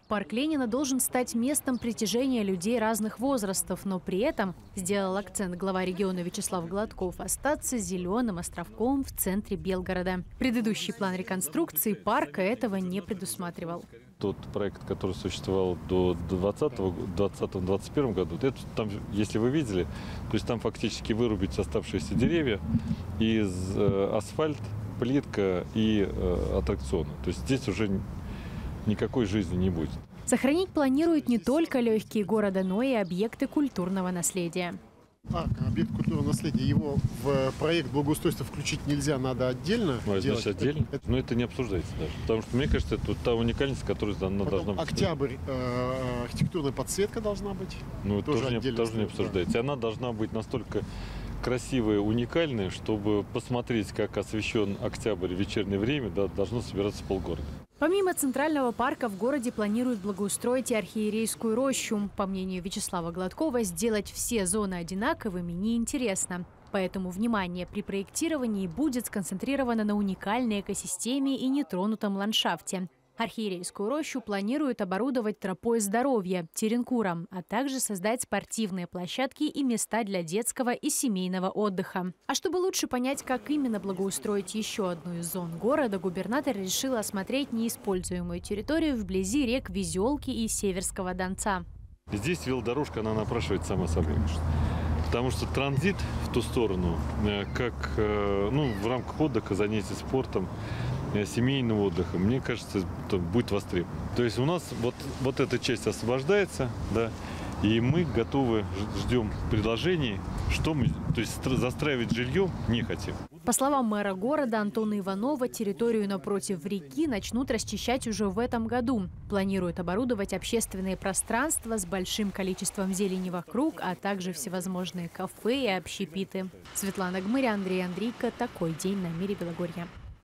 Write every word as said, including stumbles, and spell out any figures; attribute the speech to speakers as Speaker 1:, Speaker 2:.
Speaker 1: Парк Ленина должен стать местом притяжения людей разных возрастов, но при этом, сделал акцент глава региона Вячеслав Гладков, остаться зеленым островком в центре Белгорода. Предыдущий план реконструкции парка этого не предусматривал.
Speaker 2: Тот проект, который существовал до двадцатого, двадцатого, двадцать первого года, это там, если вы видели, то есть там фактически вырубить оставшиеся деревья из э, асфальт, плитка и э, аттракционы. То есть здесь уже никакой жизни не будет.
Speaker 1: Сохранить планируют не только легкие города, но и объекты культурного наследия.
Speaker 3: Парк, объект культурного наследия, его в проект благоустройства включить нельзя, надо отдельно
Speaker 2: Ну, а
Speaker 3: делать.
Speaker 2: значит, отдельно?
Speaker 3: Это...
Speaker 2: Но это не обсуждается даже. Потому что, мне кажется, это та уникальность, которая она
Speaker 3: Потом
Speaker 2: должна быть.
Speaker 3: Октябрь, э, архитектурная подсветка должна быть.
Speaker 2: Ну,
Speaker 3: тоже,
Speaker 2: тоже, не, тоже не
Speaker 3: стоит,
Speaker 2: обсуждается.
Speaker 3: Да.
Speaker 2: Она должна быть настолько красивая, уникальная, чтобы посмотреть, как освещен Октябрь в вечернее время, да, должно собираться полгорода.
Speaker 1: Помимо Центрального парка в городе планируют благоустроить и Архиерейскую рощу. По мнению Вячеслава Гладкова, сделать все зоны одинаковыми неинтересно. Поэтому внимание при проектировании будет сконцентрировано на уникальной экосистеме и нетронутом ландшафте. Архиерейскую рощу планируют оборудовать тропой здоровья, теренкуром, а также создать спортивные площадки и места для детского и семейного отдыха. А чтобы лучше понять, как именно благоустроить еще одну из зон города, губернатор решил осмотреть неиспользуемую территорию вблизи рек Везелки и Северского Донца.
Speaker 2: Здесь велодорожка, она напрашивает сама собой. Потому что транзит в ту сторону, как ну, в рамках отдыха, занятий спортом, семейного отдыха, мне кажется, это будет востребован. То есть у нас вот, вот эта часть освобождается, да, и мы готовы, ждем предложений, что мы, то есть застраивать жилье не хотим.
Speaker 1: По словам мэра города Антона Иванова, территорию напротив реки начнут расчищать уже в этом году. Планируют оборудовать общественные пространства с большим количеством зелени вокруг, а также всевозможные кафе и общепиты. Светлана Гмыря, Андрей Андрейко. Такой день на Мире Белогорья.